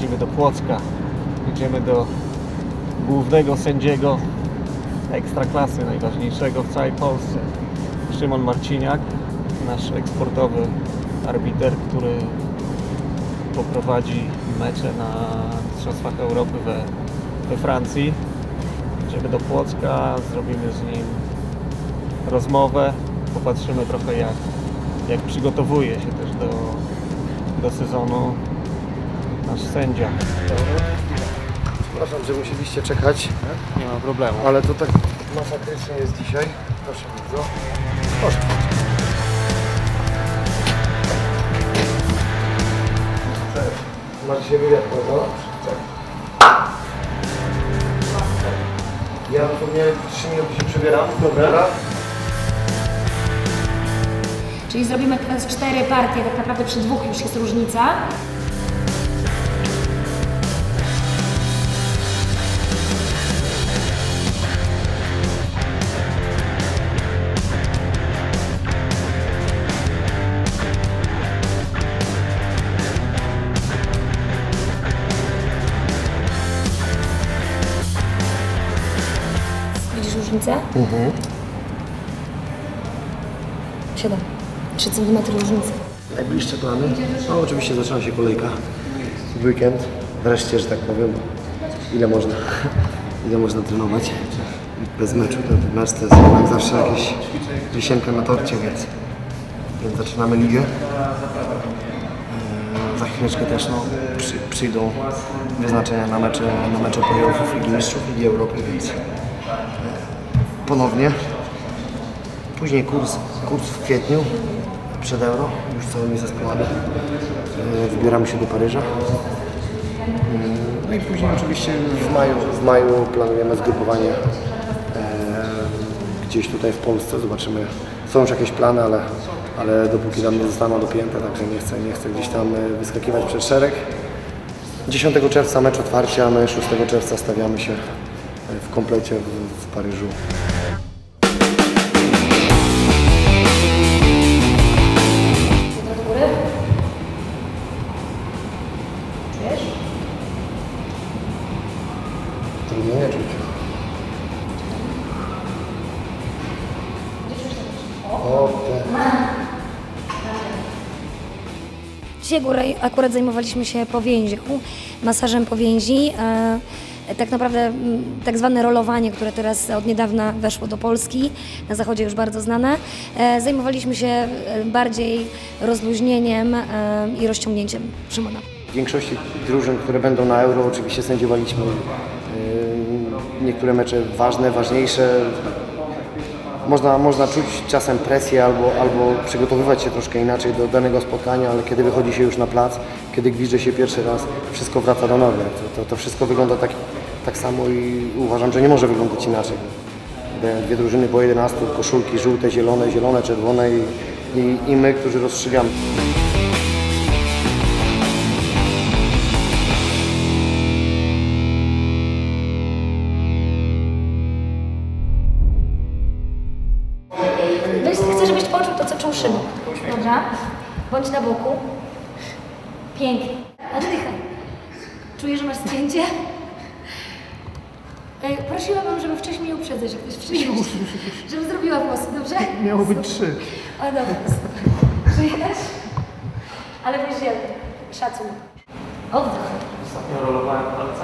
jeździmy do Płocka. Jedziemy do głównego sędziego ekstraklasy, najważniejszego w całej Polsce. Szymon Marciniak, nasz eksportowy arbiter, który poprowadzi mecze na Mistrzostwach Europy we Francji. Jedziemy do Płocka, zrobimy z nim rozmowę, popatrzymy trochę jak przygotowuje się też do sezonu nasz sędzia. Przepraszam, że musieliście czekać. Nie ma problemu. Ale to tak masakrycznie jest dzisiaj. Proszę bardzo. Proszę. Masz dzisiaj wywiad, prawda? Ja dosłownie 3 minuty się przebieram. Dobra. Czyli zrobimy teraz 4 partie, tak naprawdę przy 2 już jest różnica. Widzisz różnicę? 7. 3 cm różnicy. Najbliższe plany? No oczywiście zaczyna się kolejka w weekend. Wreszcie, że tak powiem, ile można trenować bez meczu. Ten mecz to jest jednak zawsze jakieś wisienka na torcie, więc zaczynamy ligę. Za chwileczkę też przyjdą wyznaczenia na mecze playoffów Ligi Mistrzów, Ligi Europy, więc ponownie. Później kurs w kwietniu, przed Euro, już całymi zespołami. Wybieramy się do Paryża. No i później oczywiście w maju planujemy zgrupowanie gdzieś tutaj w Polsce. Zobaczymy, są już jakieś plany, ale dopóki tam nie zostaną dopięte, także nie chcę gdzieś tam wyskakiwać przed szereg. 10 czerwca mecz otwarcia, a my 6 czerwca stawiamy się w komplecie w Paryżu. Nie czuć. Dzisiaj akurat zajmowaliśmy się powięzią, masażem powięzi. Tak naprawdę tak zwane rolowanie, które teraz od niedawna weszło do Polski, na zachodzie już bardzo znane. Zajmowaliśmy się bardziej rozluźnieniem i rozciągnięciem Szymona. W większości drużyn, które będą na Euro, oczywiście sędziowaliśmy niektóre mecze ważniejsze. Można czuć czasem presję albo przygotowywać się troszkę inaczej do danego spotkania, ale kiedy wychodzi się już na plac, kiedy gwizdże się pierwszy raz, wszystko wraca do normy. To wszystko wygląda tak samo i uważam, że nie może wyglądać inaczej. Dwie drużyny po 11, koszulki żółte, zielone, czerwone i my, którzy rozstrzygamy. Chcę, żebyś poczuł to, co czuł Szymon. Dobra? Bądź na boku. Pięknie. Oddychaj. Czujesz, że masz spięcie? Prosiłabym, żeby wcześniej uprzedzać, jak ktoś przyjdzie. Żebym zrobiła włosy, dobrze? Miało być 3. O, dobra. Czujesz? Ale wiesz, szacunek. Oddech. Ostatnio rolowałem palce